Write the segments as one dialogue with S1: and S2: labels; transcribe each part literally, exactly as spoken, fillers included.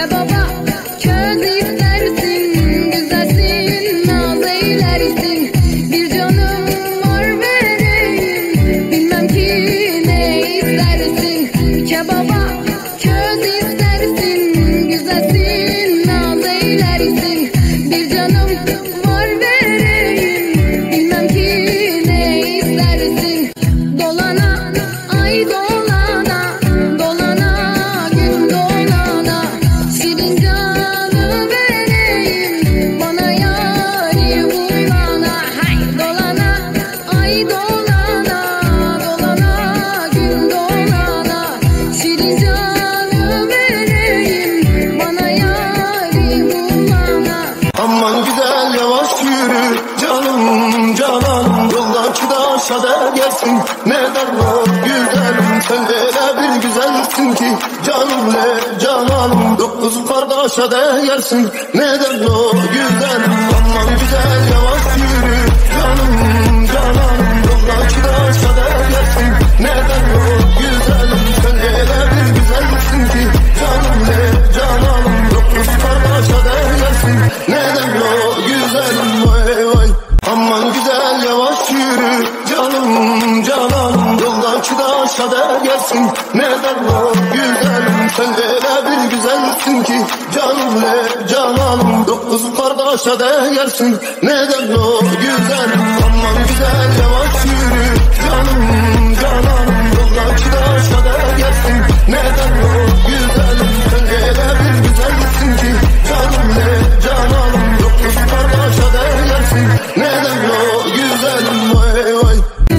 S1: Kebaba köz istersin, güzelsin, naz eylersin. Bir canım var vereyim, bilmem ki ne istersin. Kebaba köz istersin, güzelsin, naz eylersin. Bir canım var vereyim, bilmem ki ne istersin. Dolana ay dolana, dolana gün dolana, şirin canı vereyim, bana yâri bulana. Hay dolana ay dolana, dolana gün dolana, şirin canı vereyim, bana yâri bulana.
S2: Aman güzel yavaş yürü canım cananım, yoldaki taşa değersin. Ne derler güzelim, sen öyle bir güzelsin ki canım ne cananım, dokuz kardeşe değersin. Ne derler güzelim, aman güzel yavaş yürü canım cananım, yoldaki taşa değersin. Ne derler güzelim, sen öyle bir güzelsin ki canım ne cananım, dokuz kardeşe değersin. Ne derler güzelim, vay vay. Aman güzel yavaş yürü canım cananım, yoldaki taşa değersin. Ne derler güzelim, sen öyle bir güzelsin ki canım ne cananım, dokuz kardeşe değersin. Ne derler güzelim, aman güzel yavaş yürü canım cananım, yoldaki taşa değersin. Ne derler güzelim, sen öyle bir güzelsin ki canım ne cananım, dokuz kardeşe değersin. Ne derler güzelim, vay vay.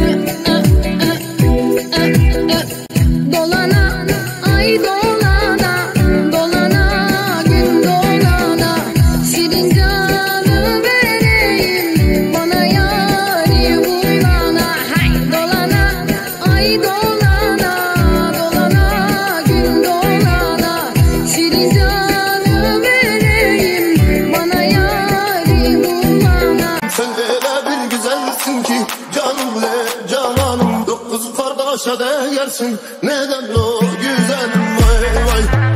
S1: Dolana ay dolana, dolana gün dolana, şirin canı vereyim, bana yâri bulana. Hay dolana ay dolana, dolana gün dolana, şirin canı vereyim, bana yâri bulana.
S2: Sen öyle bir güzelsin ki canım ne cananım, dokuz kardeşe değersin. Neden o güzelim, vay vay.